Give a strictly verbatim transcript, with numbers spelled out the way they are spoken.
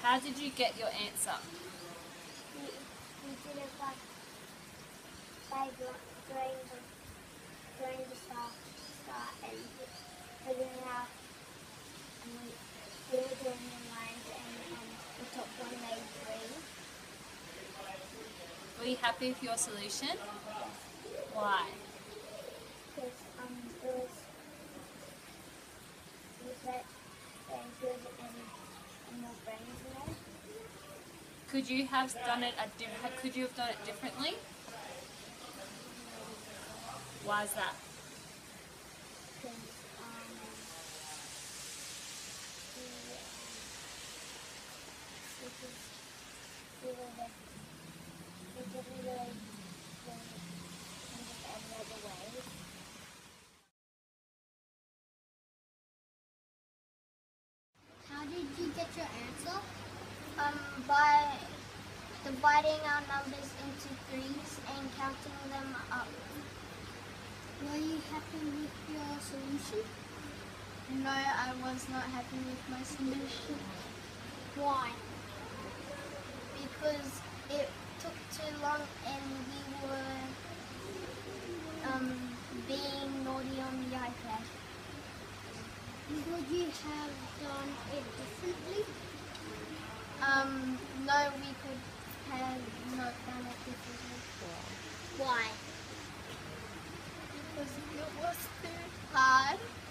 How did you get your answer? We, we did it by, by drawing the, drawing the star, star and figuring it out. And we, we were doing the lines and um, the top one made three. Were you happy with your solution? Yes. Why? Because um, it was, it was very, very good and, and more brains in there. Could you have done it a diff- Could you have done it differently? Why is that? Because um, we, um, we, just, we were like, we didn't really do kind of every other way. How did you get your answer? Um, by dividing our numbers into threes and counting them up. Were you happy with your solution? No, I was not happy with my solution. Why? Because it took too long and we were um, being naughty on the iPad. Would you have done it differently? Um, no, we could have not done it differently. Why? Because it was too hard.